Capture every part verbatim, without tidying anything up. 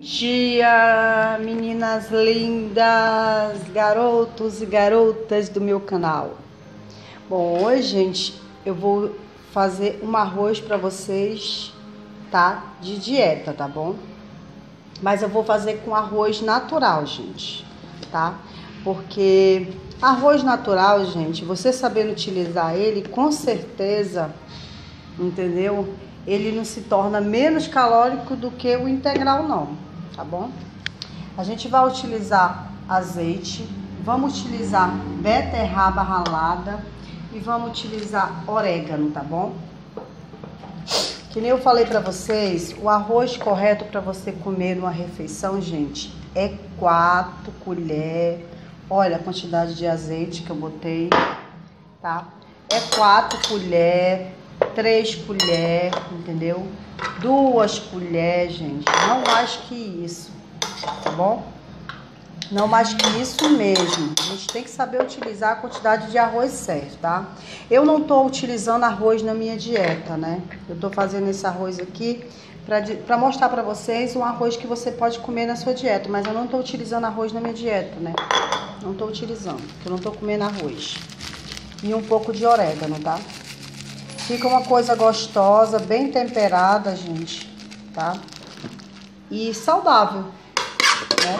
Dia, meninas lindas, garotos e garotas do meu canal. Bom, hoje, gente, eu vou fazer um arroz para vocês, tá? De dieta, tá bom? Mas eu vou fazer com arroz natural, gente, tá? Porque arroz natural, gente, você sabendo utilizar ele, com certeza, entendeu? Ele não se torna menos calórico do que o integral, não. Tá bom? A gente vai utilizar azeite, vamos utilizar beterraba ralada e vamos utilizar orégano, tá bom? Que nem eu falei pra vocês, o arroz correto para você comer numa refeição, gente, é quatro colheres. Olha a quantidade de azeite que eu botei, tá? É quatro colheres, três colheres, entendeu? Duas colheres, gente, não mais que isso, tá bom? Não mais que isso mesmo. A gente tem que saber utilizar a quantidade de arroz certo, tá? Eu não tô utilizando arroz na minha dieta, né? Eu tô fazendo esse arroz aqui pra, pra mostrar pra vocês um arroz que você pode comer na sua dieta, mas eu não tô utilizando arroz na minha dieta, né? Não tô utilizando, porque eu não tô comendo arroz. E um pouco de orégano, tá? Fica uma coisa gostosa, bem temperada, gente, tá? E saudável, né?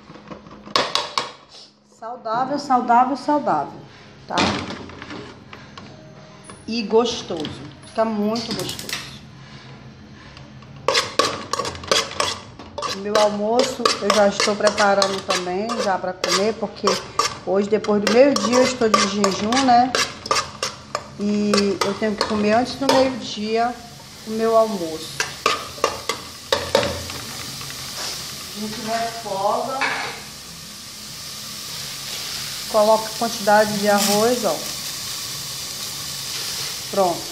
Saudável, saudável, saudável, tá? E gostoso. Fica muito gostoso. O meu almoço eu já estou preparando também, já para comer, porque hoje, depois do meio-dia, eu estou de jejum, né? E eu tenho que comer antes do meio-dia o meu almoço. A gente refoga. Coloca a quantidade de arroz, ó. Pronto.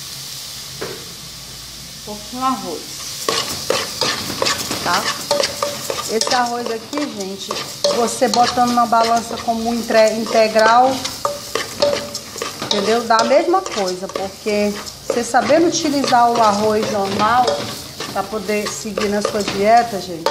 Um pouquinho arroz. Tá? Esse arroz aqui, gente, você botando na balança como um integral, entendeu? Dá a mesma coisa, porque você sabendo utilizar o arroz normal para poder seguir na sua dieta, gente,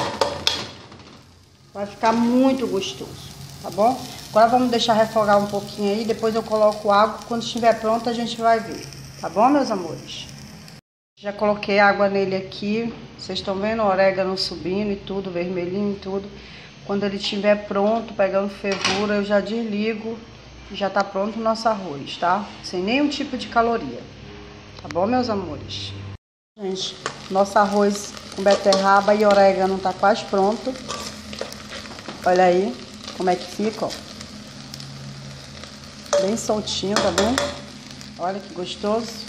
vai ficar muito gostoso, tá bom? Agora vamos deixar refogar um pouquinho aí, depois eu coloco água, quando estiver pronto a gente vai ver, tá bom, meus amores? Já coloquei água nele aqui, vocês estão vendo o orégano subindo e tudo, vermelhinho e tudo. Quando ele estiver pronto, pegando fervura, eu já desligo. Já tá pronto o nosso arroz, tá? Sem nenhum tipo de caloria. Tá bom, meus amores? Gente, nosso arroz com beterraba e orégano tá quase pronto. Olha aí como é que fica, ó. Bem soltinho, tá vendo? Olha que gostoso.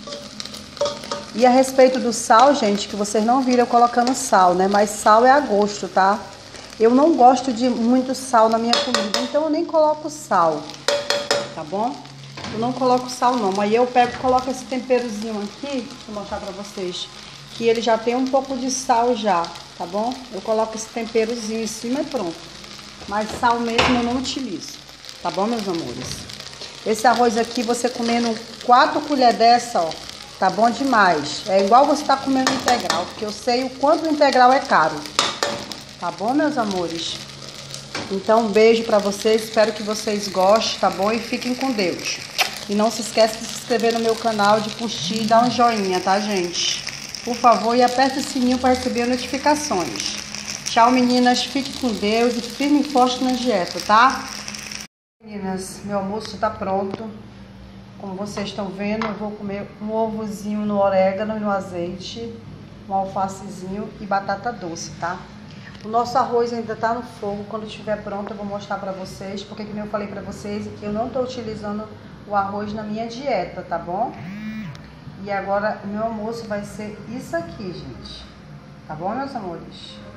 E a respeito do sal, gente, que vocês não viram eu colocando sal, né? Mas sal é a gosto, tá? Eu não gosto de muito sal na minha comida, então eu nem coloco sal. Tá bom? Eu não coloco sal não, aí eu pego e coloco esse temperozinho aqui, vou mostrar pra vocês, que ele já tem um pouco de sal já, tá bom? Eu coloco esse temperozinho em cima e pronto. Mas sal mesmo eu não utilizo, tá bom, meus amores? Esse arroz aqui, você comendo quatro colheres dessa, ó, tá bom demais. É igual você tá comendo integral, porque eu sei o quanto o integral é caro. Tá bom, meus amores? Então, um beijo pra vocês, espero que vocês gostem, tá bom? E fiquem com Deus. E não se esqueça de se inscrever no meu canal, de curtir e dar um joinha, tá, gente? Por favor, e aperta o sininho para receber notificações. Tchau, meninas. Fiquem com Deus e firme e forte na dieta, tá? Meninas, meu almoço tá pronto. Como vocês estão vendo, eu vou comer um ovozinho no orégano e no azeite, um alfacezinho e batata doce, tá? O nosso arroz ainda tá no fogo, quando estiver pronto eu vou mostrar pra vocês, porque como eu falei pra vocês, eu não tô utilizando o arroz na minha dieta, tá bom? E agora o meu almoço vai ser isso aqui, gente. Tá bom, meus amores?